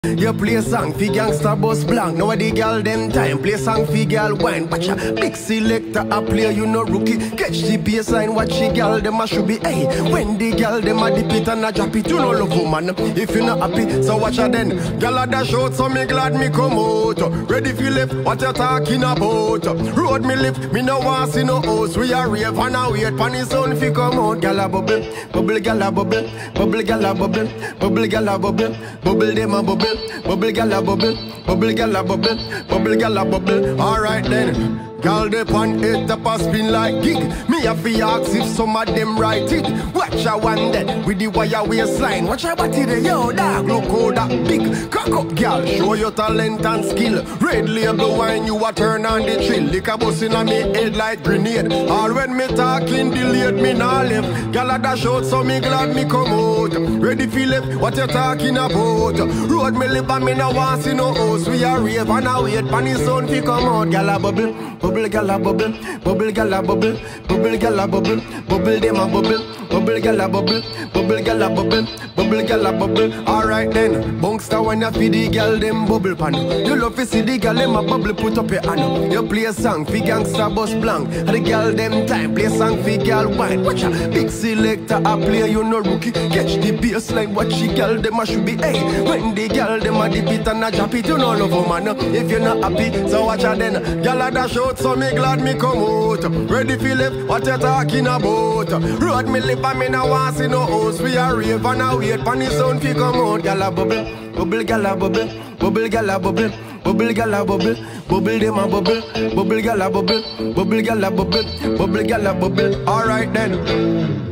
You play a song for gangsta boss blank. Now the girl them time play song for girl wine. Watch a big selector a play, you know rookie. Catch the baseline, watch the girl them a should be. Hey, when the girl them a dip it and a drop it, you know love woman. If you not happy, so watch her then. Girl a dash out, so me glad me come out. Ready for lift, what you talking about? Road me lift, me no want see no house. We a rave and a wait, pan the sun fi come out. Girl a bubble, bubble, girl a bubble, bubble, girl a bubble, bubble, girl a bubble, bubble them a bubble. Bubble gala bubble, bubble gala bubble, bubble gala bubble. Alright then. Girl, they pan it up a spin like gig. Me have to ask if some of them write it. Watch a one dead with the wire waistline. Watch a body there, yo, dog, look how that big. Cock up, girl, show your talent and skill. Red label wine, you a turn on the chill. Lick a bus in a me head like grenade. All when me talking delayed, me nah left. Girl, a dash out, so me glad me come out. Ready for left, what you talking about? Road me lip and me no want see no house. We a rave and a wait, pan the sun fi come out. Girl, a bubble. Bubble gala bubble, bubble gala bubble, bubble gala bubble, bubble dem a bubble, bubble gala bubble, bubble gala bubble, bubble gala bubble. Alright then, bungster when you feed the girl them bubble pan. You love to see the girl them a bubble put up your hand. You play a song for gangsta boss blank, and the girl them time play a song for girl wine. Watch a big selector a play, you no rookie. Catch the baseline, watch the girl them a should be. Hey, when the girl them a dip it and a drop it, you know love woman. If you're not happy, so watch her then. Girl a dash out. So me glad me come out. Ready for lift, what you talking about? Road me lip and me no want see no house. We a rave and a wait, pan the sun fi come out. Gala bubble, bubble gala bubble, bubble gala bubble, bubble gala bubble, bubble dem a bubble, bubble gala bubble, bubble gala bubble, bubble gala bubble. Alright then.